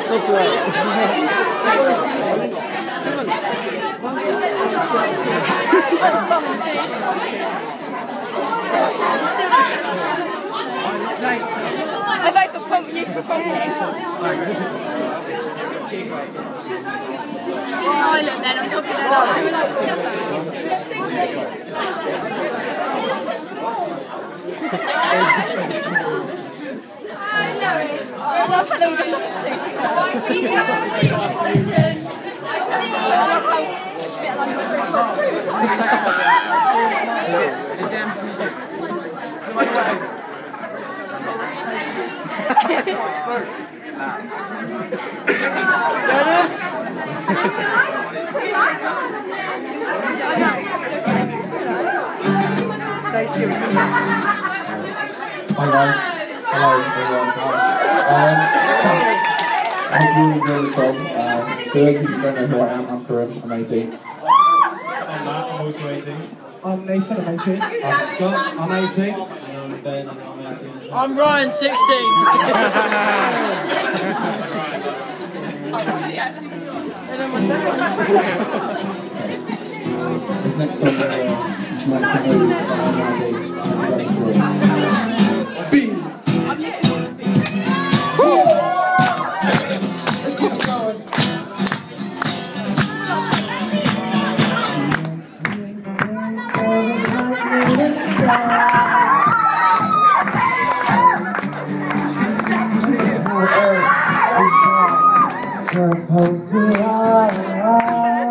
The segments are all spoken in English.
I vote for Prom, you for Prom team. I look then, I'm talking about I love how they were just up at 6. I love how Dennis! Stay still. Hi guys. Hello everyone. I hope you enjoy the prom. So those of you who don't know who I am, I'm Karim, I'm 18. I'm Matt, I'm also 18. I'm Nathan, I'm 18. I'm Scott, I'm 18. And I'm Ben, I'm 18. I'm Ryan, 16. This next song is nice to know about my age. B. Let's keep it going. Supposed to lie.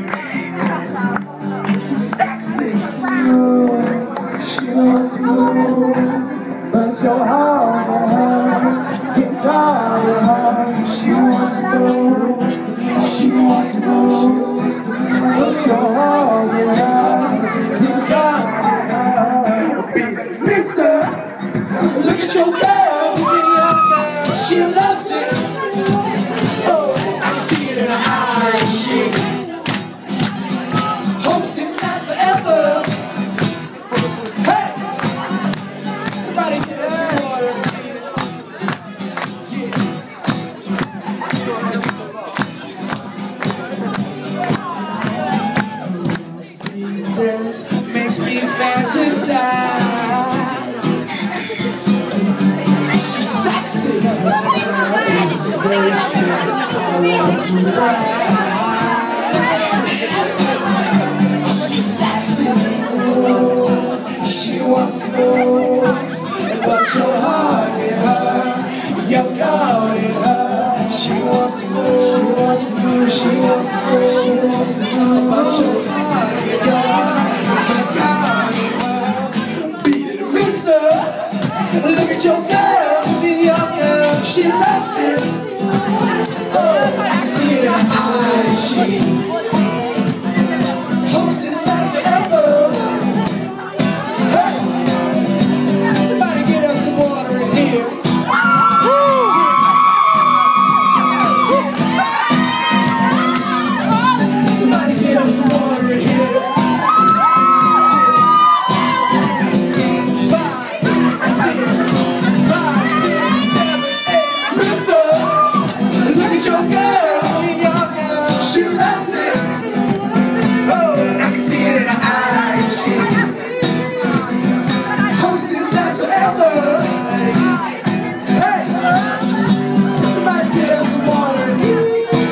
She's sexy, she wants you, but your heart at her, get God at her. She wants you, she wants you, but your heart at her, get God at her. Mister, look at your girl, she loves it. See it in her eyes, she hopes it's lasts forever. Hey, somebody get us some water. Yeah. This makes me fantasize. She's sexy, her smile is a spaceship. I want to ride. She's sexy, ooh, she wants to move, but your heart in her, your God in her. She wants to move, she wants to move, she wants to move, she wants to move, but your heart in her, your God in her. Beat it, mister, look at your girl, she loves it. Oh, I see it in her eyes, she hopes it's lasts forever. Hey, somebody get us some water in here. Somebody get us some water in here. 5, 6, 5, 6, 7, 8. Mister, look at your girl, she loves it. Oh, I can see it in her eyes, she hopes this lasts forever. Hey, somebody get us some water in here.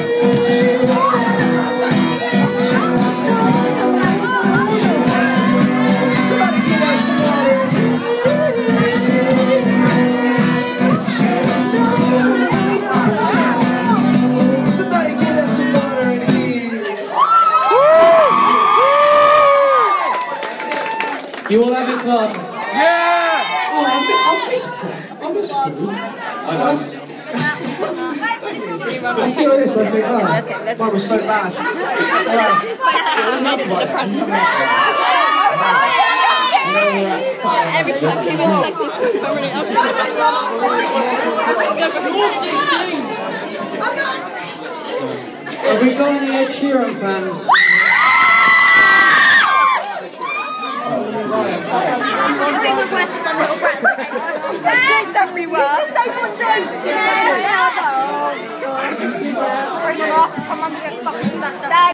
Somebody get us some water in here. Somebody get us some water in here. You all having fun? Yeah! Oh, I miss school. I see all this, I think, oh, mine was so bad. every time she went second, I'm really up. Have we got any Ed Sheeran fans? Shapes everywhere. So good. fucking back.